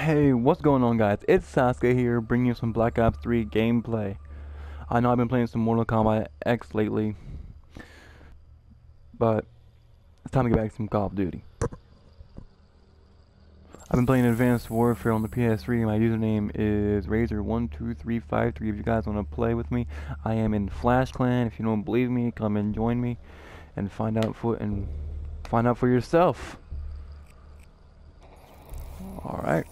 Hey, what's going on, guys? It's Sasuke here, bringing you some Black Ops 3 gameplay. I know I've been playing some Mortal Kombat X lately, but it's time to get back to some Call of Duty. I've been playing Advanced Warfare on the PS3. My username is Razor12353. If you guys want to play with me, I am in Flash Clan. If you don't believe me, come and join me and find out for yourself. All right.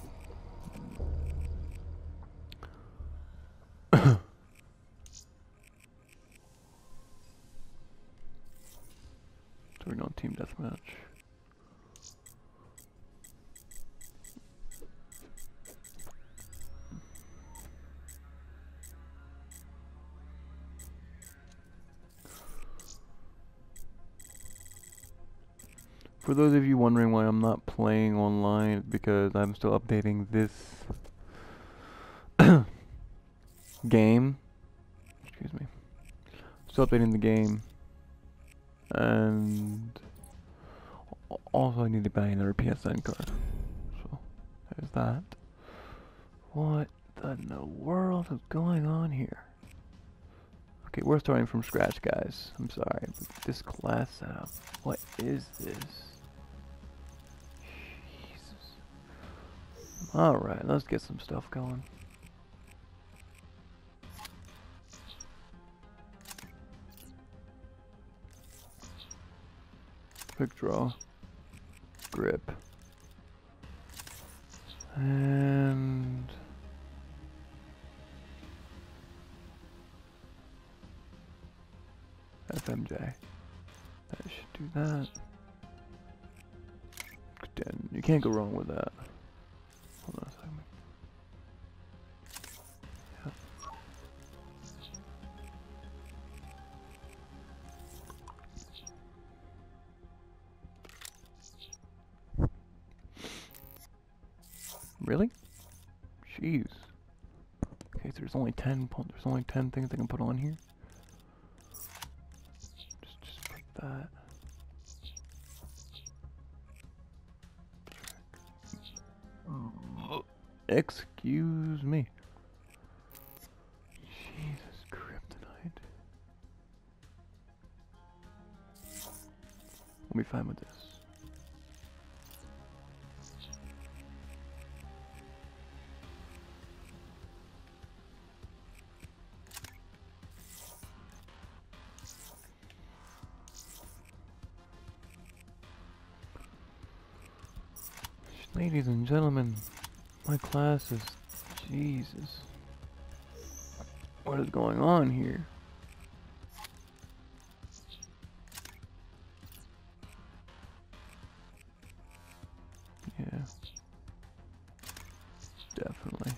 So we're on Team Deathmatch. For those of you wondering why I'm not playing online, because I'm still updating this game. Excuse me. Still updating the game. And also I need to buy another PSN card. So there's that. What in the world is going on here? Okay, we're starting from scratch, guys. I'm sorry, but this class setup. What is this? Jesus. Alright, let's get some stuff going. Quick draw. Grip. And FMJ. That should do that. Then you can't go wrong with that. Hold on a second. Yeah. Really? Jeez. Okay, so there's only 10 things I can put on here. Just put that. Excuse me. Jesus, kryptonite. We'll be fine with this. Ladies and gentlemen, my class is... Jesus. What is going on here? Yeah. Definitely.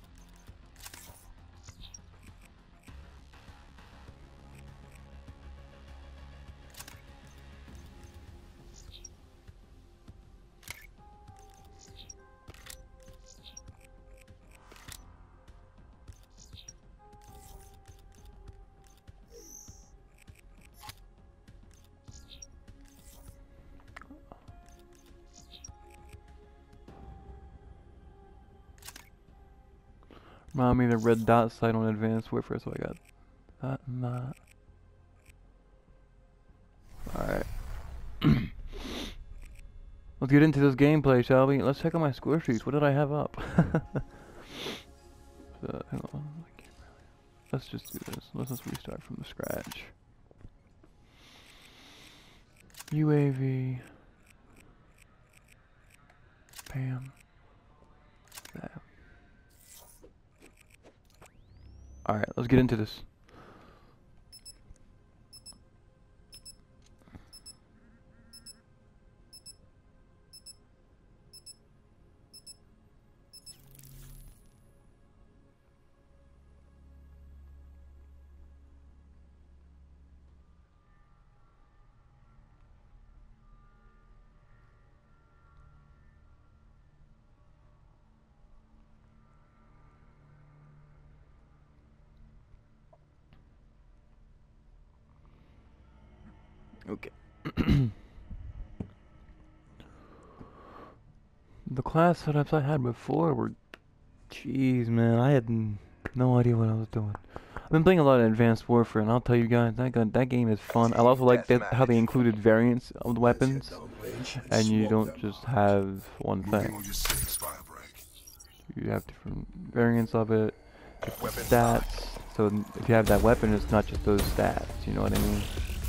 Remind me of the red dot site on Advanced Warfare, so I got that and that. Alright. Let's get into this gameplay, shall we? Let's check out my score sheets. What did I have up? Hang on. Let's just do this. Let's just restart from the scratch. UAV. Bam. Bam. Alright, let's get into this. Okay. The class setups I had before were, jeez, man, I had no idea what I was doing. I've been playing a lot of Advanced Warfare, and I'll tell you guys, that game is fun. I also like how they included variants of the weapons, and you don't just have one thing. You have different variants of it, different stats. So if you have that weapon, it's not just those stats. You know what I mean?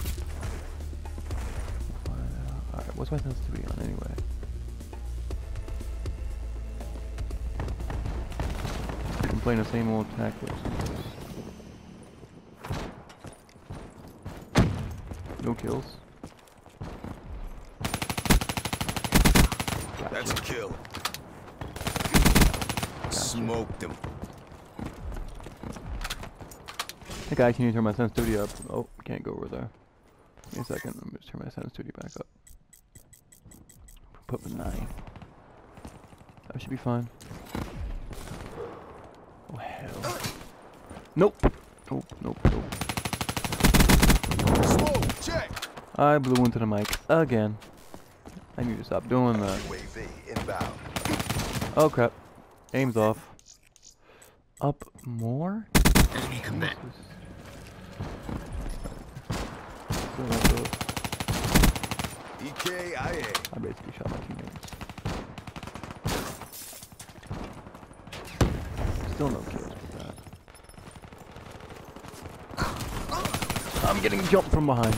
Alright, what's my sensitivity on anyway? I'm playing the same old tactics. No kills. Gotcha. That's a kill. Gotcha. Smoked him. Hey guys, can you turn my sensitivity up? Oh, can't go over there. Give me a second, let me just turn my sensitivity back up. Put the 9. That should be fine. Oh hell. Nope. Nope. Smoke, check. I blew into the mic again. I need to stop doing that. UAV inbound. Oh crap. Aim's off. Up more? Enemy combat. EKIA. I basically shot my teammates. Still no kills with that. I'm getting jumped from behind.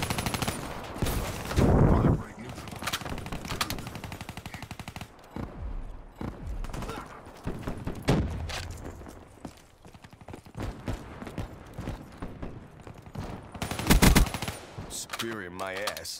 Superior my ass.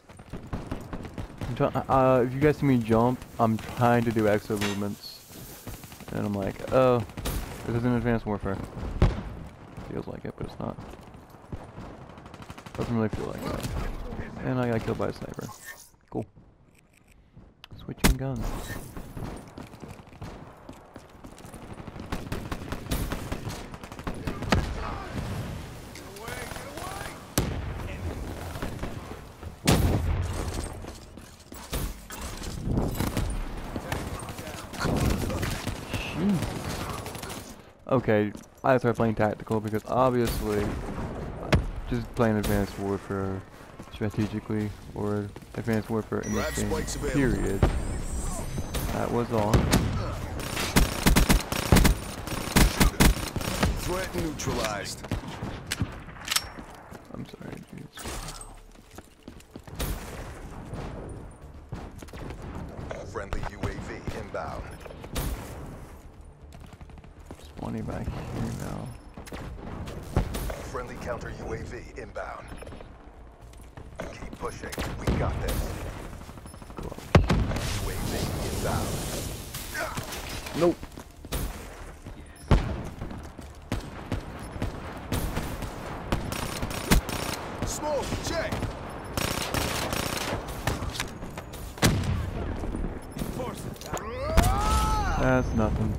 If you guys see me jump, I'm trying to do exo movements. And I'm like, oh, this isn't Advanced Warfare. Feels like it, but it's not. Doesn't really feel like it. And I got killed by a sniper. Cool. Switching guns. Okay, I started playing tactical because obviously just playing Advanced Warfare strategically or Advanced Warfare in this game period. That was all. Threat neutralized. I'm sorry, dudes. Friendly UAV inbound. Spawning back here now. Friendly counter UAV inbound. Keep pushing. We got this. UAV inbound. Nope. Smoke, check. That's nothing.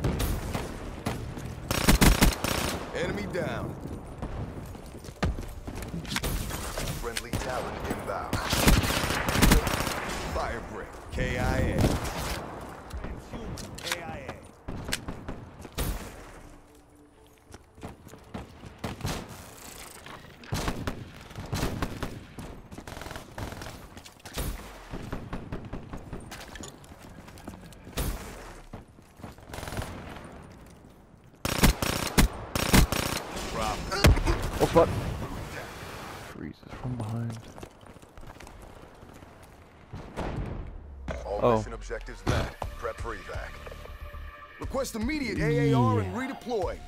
Enemy down. Friendly Talon inbound. Fire break. KIA. KIA. Oh fuck. Freezes from behind. All mission objectives met. Prep for evac. Request immediate AAR and redeploy.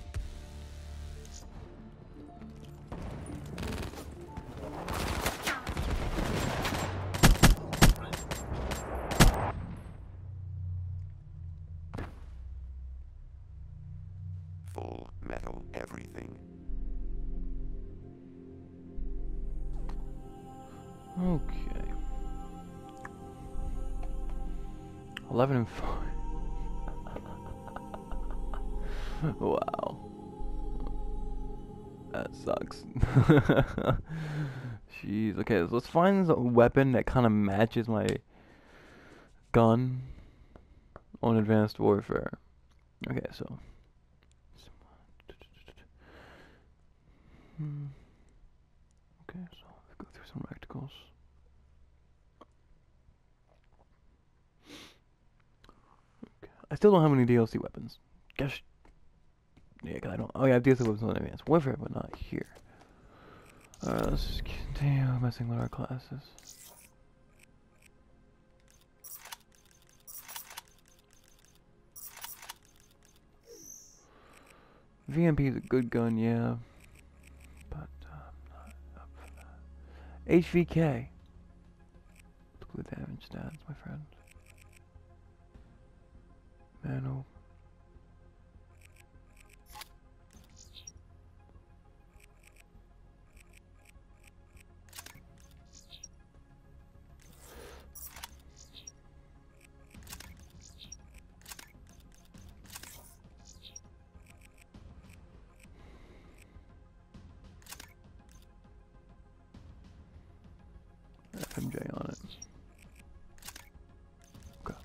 Full metal everything. Okay. 11 and 5. Wow. That sucks. Jeez. Okay, so let's find a weapon that kind of matches my gun. on Advanced Warfare. Okay, so. Okay, so let's go through some rectacles. Okay. I still don't have any DLC weapons. Gosh. Yeah, 'cause I don't. Oh yeah, I have DLC weapons on Advanced Warfare, but not here. Alright, let's just continue messing with our classes. VMP is a good gun, yeah. But, not up for that. HVK. Look at the damage stats, my friend. Mano. FMJ on it. Okay.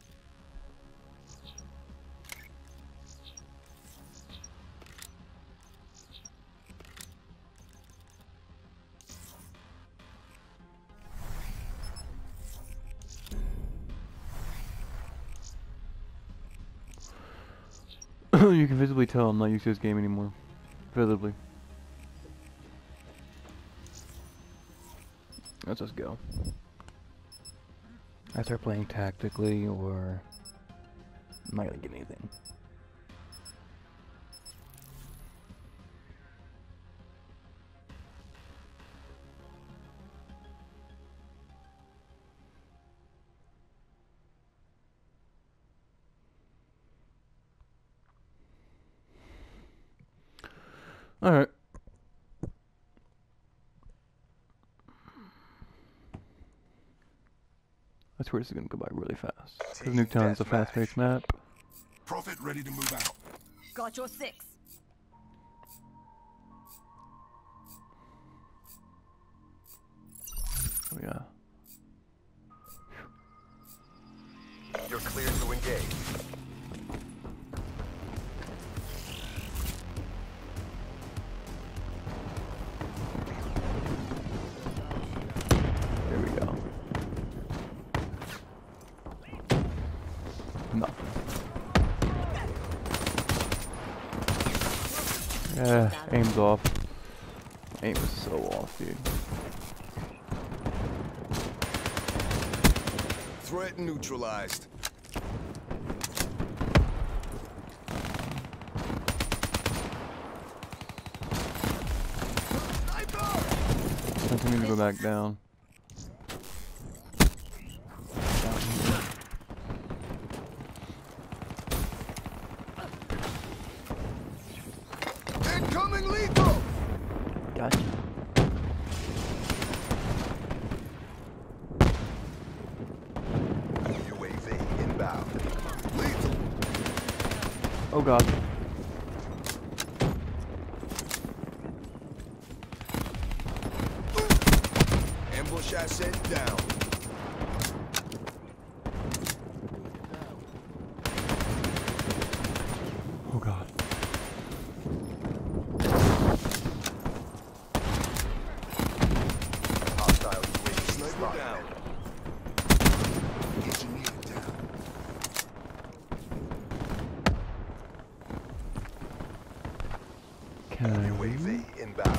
You can visibly tell I'm not used to this game anymore. Visibly. Let's just go. I start playing tactically, or I'm not gonna get anything. All right. I swear this is gonna go by really fast. Because Nuketown is a fast-paced map. Prophet ready to move out. Got your 6. Oh yeah. You're clear to engage. There we go. Nothing. Yeah, aim's off. Aim is so off, dude. Threat neutralized. Continue to go back down. Incoming lethal! Gotcha. UAV inbound. Lethal. Oh god. Ambush asset down. Oh god. Hostile UAV sniper down. Engineer down. Can I UAV inbound.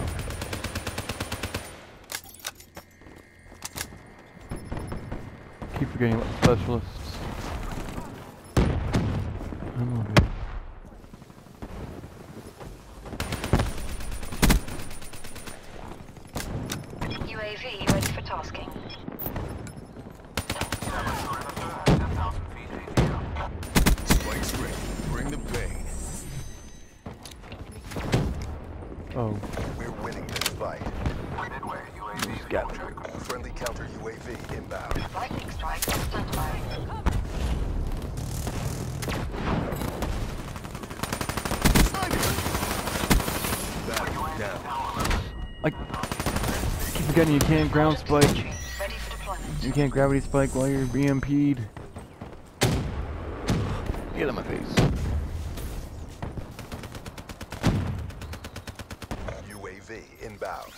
keep forgetting about the specialists? I'm all good. UAV ready for tasking. Spikes ready. Bring the pain. Oh, We're winning this fight. got it. Friendly counter UAV inbound. Lightning strike on standby. Battery down. I keep forgetting you can't ground spike. Ready for deployment. You can't gravity spike while you're BMP'd. Get out of my face. UAV inbound.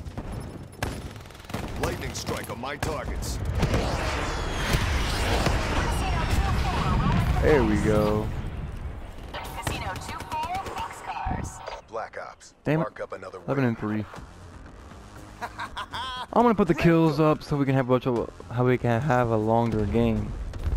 Lightning strike on my targets. There we go. Casino 2-4, thanks cars. Black Ops. Damn it. Mark up another 11 win. and 3. I'm gonna put the kills up so we can have a longer game.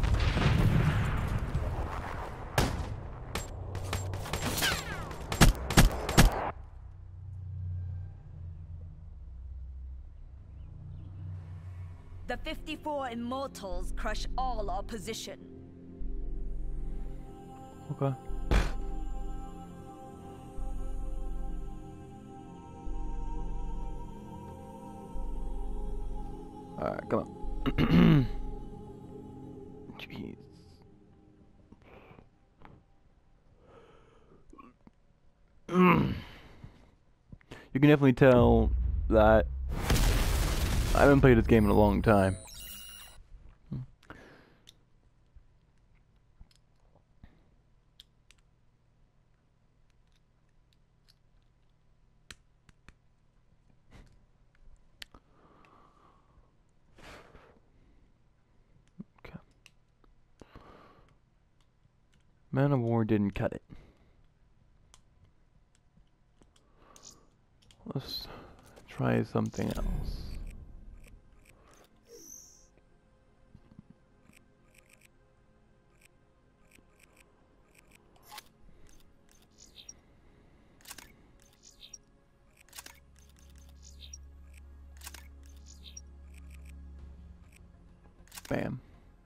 The 54 Immortals crush all opposition. Okay. Alright, come on. Jeez. You can definitely tell that I haven't played this game in a long time. Okay. Man of War didn't cut it. Let's try something else. Bam.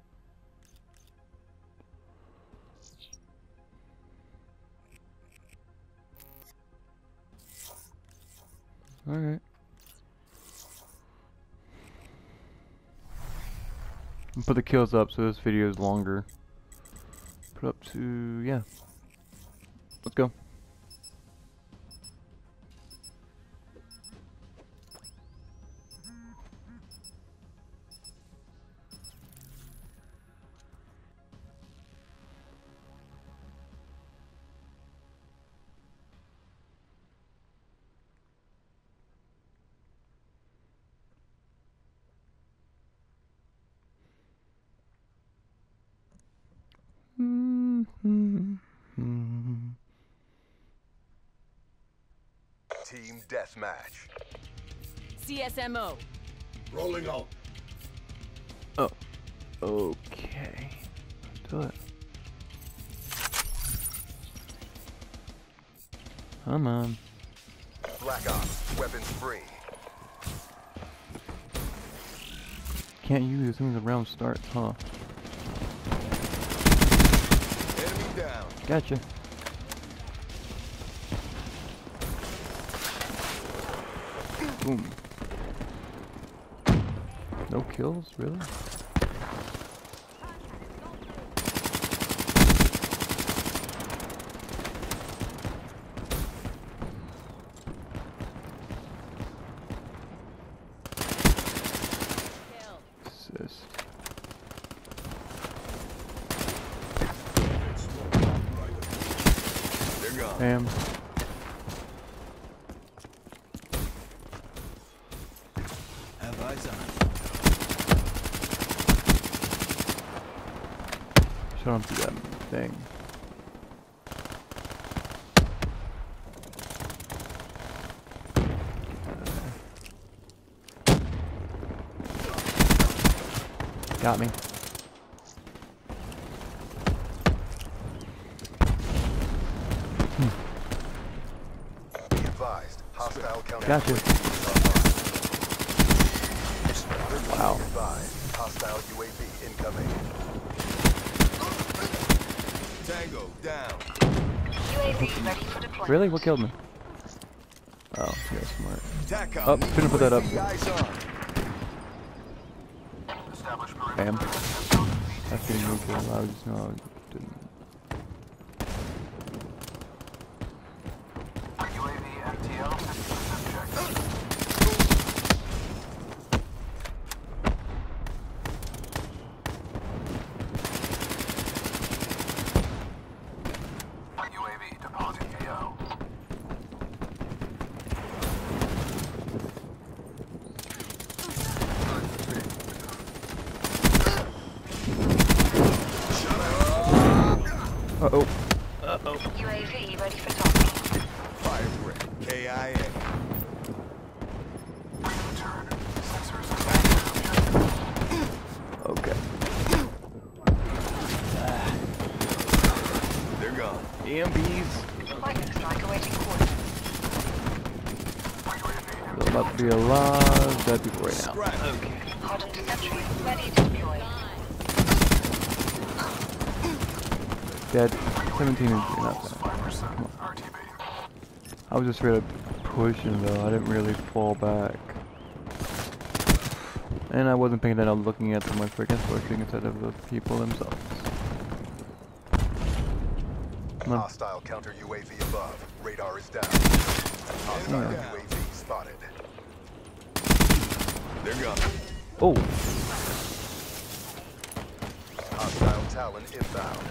Alright. Put the kills up so this video is longer. Put up to, yeah. Let's go. Team deathmatch. CSMO. Rolling out. Oh. Okay. Do it. Come on. Black Ops. Weapons free. Can't use as soon as the round starts, huh? Enemy down. Gotcha. Boom. No kills, really? Assist. They're gone. Bam. Have eyes on. Shut up to that thing. Got me. Be advised. Hostile counter. Gotcha. Wow. Be advised. Hostile UAV incoming. Tango down. UAV ready for deployment. Really? What killed me? Oh, yeah, smart. TACOM. Oh, couldn't put that up. UAV eyes on. Bam. That's getting moved a lot. No, I didn't. Uh-oh. UAV ready for talking. Fire threat. KIA. Okay. They're gone. EMBs. Lightning strike awaiting coordinates. They're about to be alive. Dead people right now. Scrap. Okay. Hardened sentry ready to deploy. Dead. 17 is not bad. Come on. I was just really pushing though. I didn't really fall back. And I wasn't paying attention. I was looking at my freaking pushing instead of the people themselves. Come on. Hostile counter UAV above. Radar is down. Hostile Yeah. UAV spotted. They're gone. Oh. Hostile Talon inbound.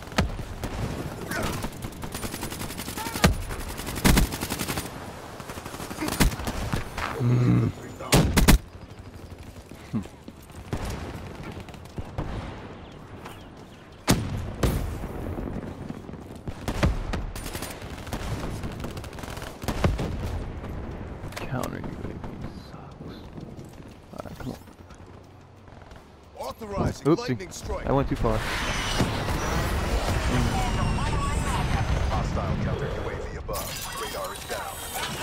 Counter UAV sucks. Alright, come on. Authorizing Oopsie. lightning strike. I went too far. Hostile counter UAV above. Radar is down.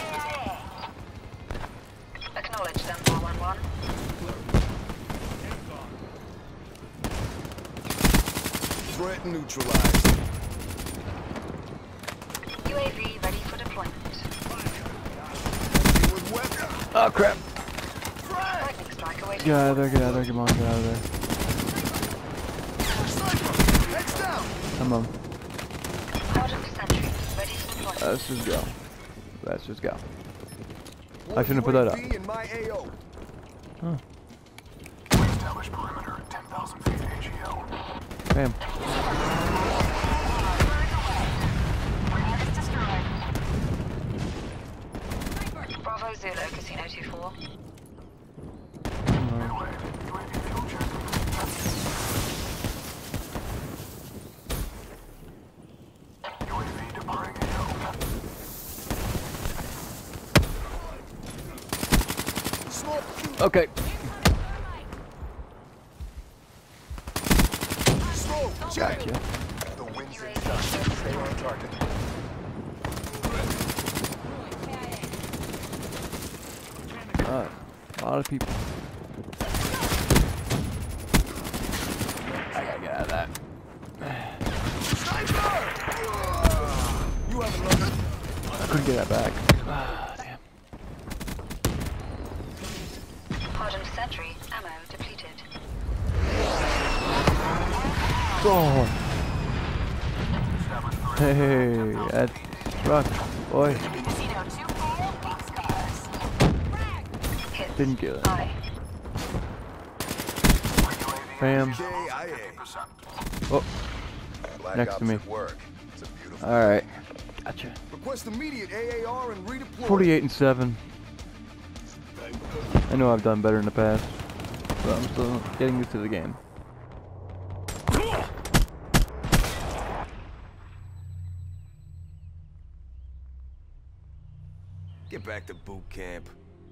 Acknowledge them 411. Threat neutralized. UAV ready for deployment. With weapon. Oh crap! Lightning strike awaiting Get out of there, get out of there, come on, get out of there. Sniper. Heads down. Come on. Hardened sentry ready for deployment. Let's just go. Let's just go. I shouldn't have put that up. UAV in my AO. Huh. Establish perimeter, 10,000 feet AGL. Bam. Units destroyed. Bravo Zulu, Casino 2-4. Midway, UAV fuel check. UAV departing AO. Smoke. Okay. Smoke. Check. Gotcha. The wind's in shot. Stay on target. A lot of people. I gotta get out of that. You haven't learned. I couldn't get that back. Ah, damn. Hardened sentry, ammo depleted. Oh. Hey, that's rock, boy. Casino 2-4, pink scars. Hit. Didn't get it. Aye. Bam. KIA. Oh, Black Next Ops to me. at work. It's a beautiful. alright. Gotcha. Request immediate AAR and redeploy. 48 and 7. I know I've done better in the past, but I'm still getting used to the game. Get back to boot camp.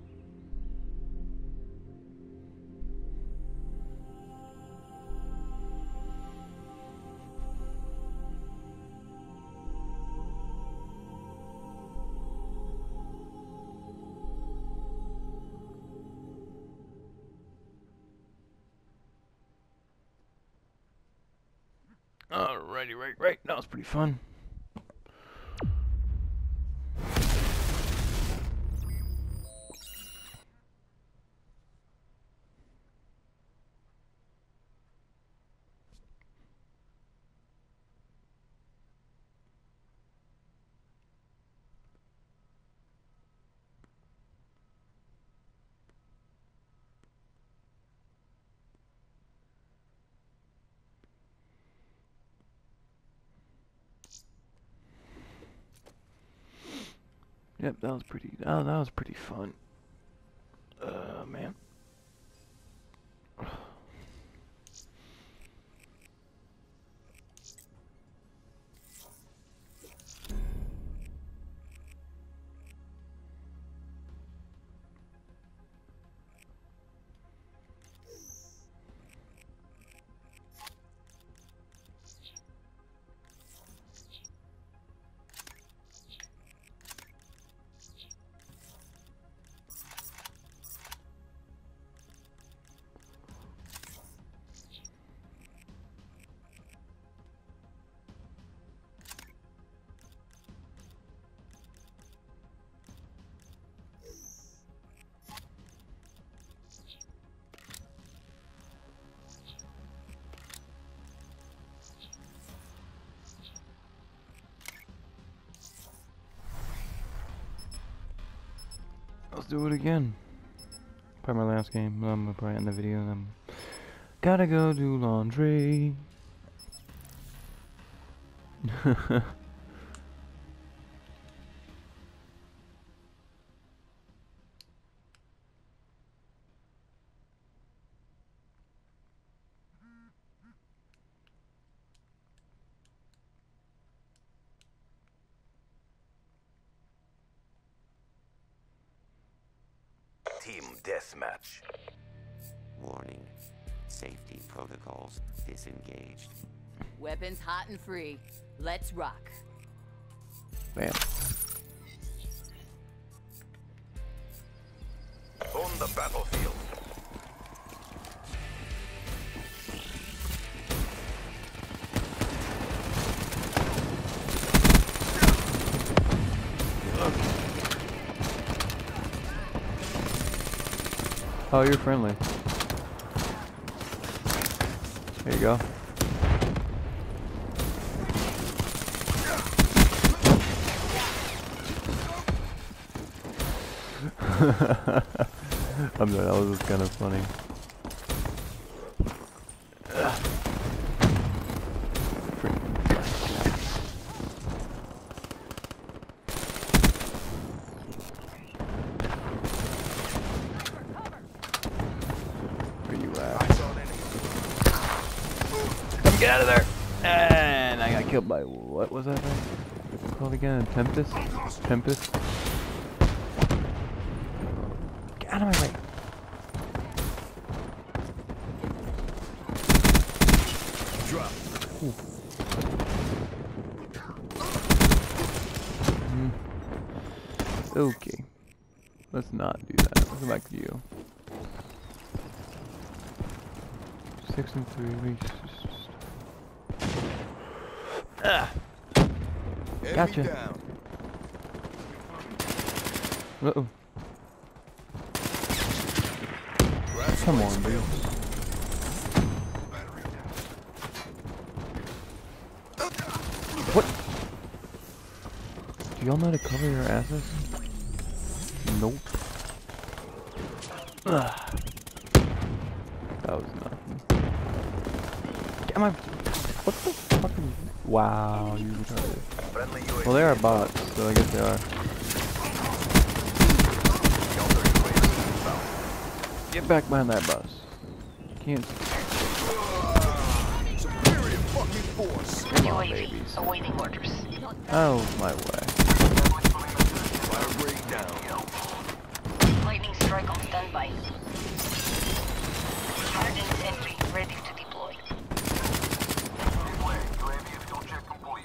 Alrighty, right. That was pretty fun. Yep, that was pretty. Oh, that was pretty fun. Man. do it again. Probably my last game. I'm gonna probably end the video and I'm gotta go do laundry. Team deathmatch. Warning. Safety protocols disengaged. Weapons hot and free. Let's rock. Bam. On the battlefield. Oh, you're friendly. There you go. I'm sorry, that was just kind of funny. Where you at? Get out of there! And I got killed by, what was that thing called again? Tempest? Tempest? Get out of my way! Drop. Okay. Let's not do that. Let's go back to you. 6 and 3 weeks. Gotcha. Down. Uh-oh. Come on, dude. What? Do y'all know how to cover your asses? Nope. Ugh. That was nothing. Am I? What the fucking? Wow, you retarded. Friendly UAV. Well, they are bots, so I guess they are. Get back behind that bus. Can't. Superior fucking force. Come on, UAV babies. awaiting orders. Oh my way. Fire rate down. Lightning strike on standby. Hardened entry ready to deploy. UAV fuel check complete.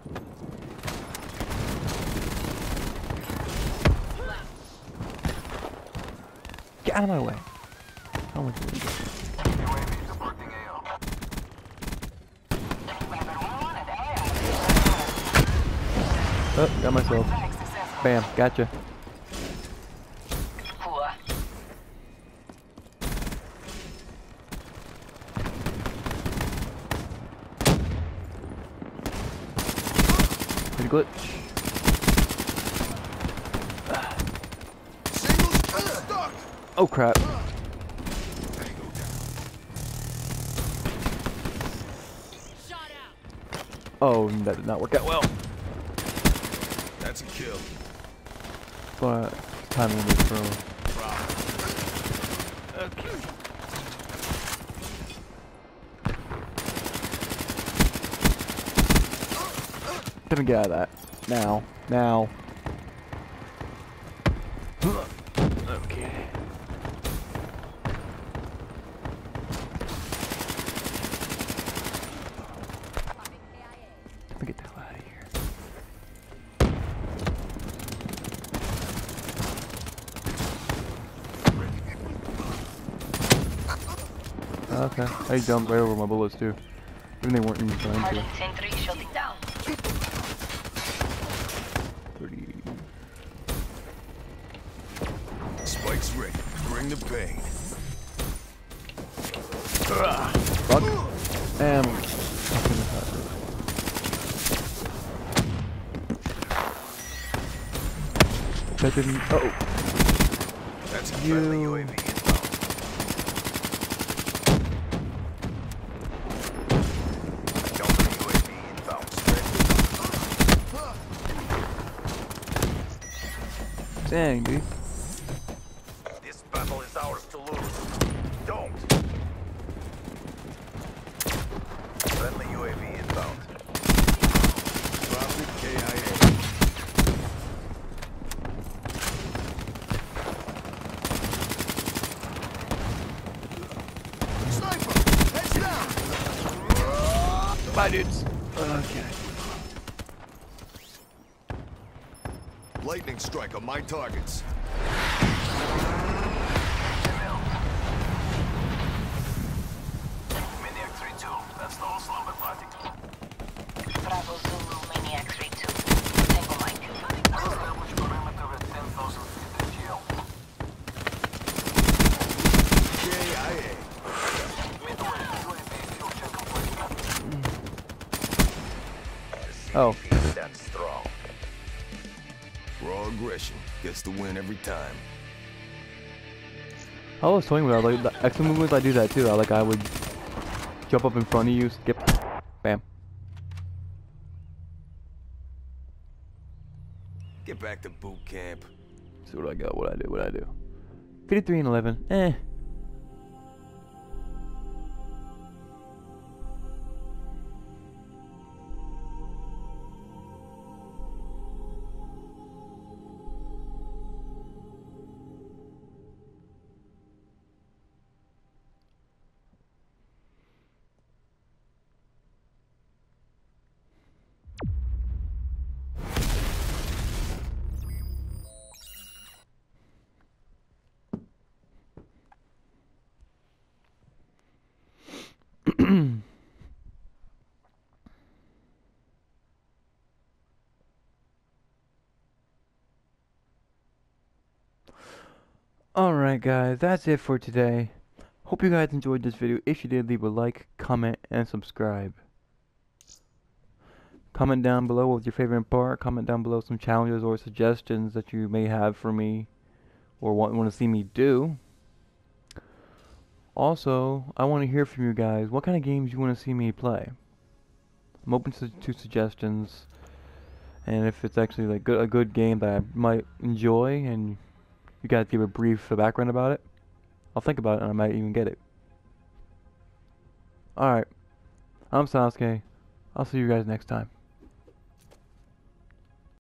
Get out of my way. How much is it? UAV departing AO. Oh, got myself. Bam, gotcha. Poor. Did a glitch. Singles stuck. Oh crap. Oh, that did not work out well. That's a kill. But timing was throw. Okay. Gonna get out of that. Now. Now. Okay. Let me get the hell out of here. Okay. I jumped right over my bullets too. Even they weren't even trying to. Hardened sentry shutting down. 30. Spikes ready. Bring the pain. Fuck. And fucking that didn't. Uh oh. You. Dang, dude. This battle is ours to lose. Don't. Friendly UAV inbound. Drop it, KIA. Sniper! Heads down! Bye, dudes. Okay. Lightning strike on my targets. Maniac 3-2. That's the whole slumber party. Bravo Zulu Maniac 3-2. Tango Mike. Establish perimeter at 10,000 feet AGL. KIA. Midway, UAV fuel check complete. Oh. That's strong. Raw aggression gets the win every time. I was toying with that. Like the extra movements, I do that too. I would jump up in front of you, skip, bam. Get back to boot camp. See what I got. What I do. 53 and 11. Eh. Alright guys, that's it for today. Hope you guys enjoyed this video. If you did, leave a like, comment, and subscribe. Comment down below what's your favorite part. Comment down below some challenges or suggestions that you may have for me or want to see me do. Also, I want to hear from you guys. What kind of games you want to see me play? I'm open to suggestions, and if it's actually like a good game that I might enjoy and you guys give a brief background about it, I'll think about it and I might even get it. Alright, I'm Sasuke. I'll see you guys next time.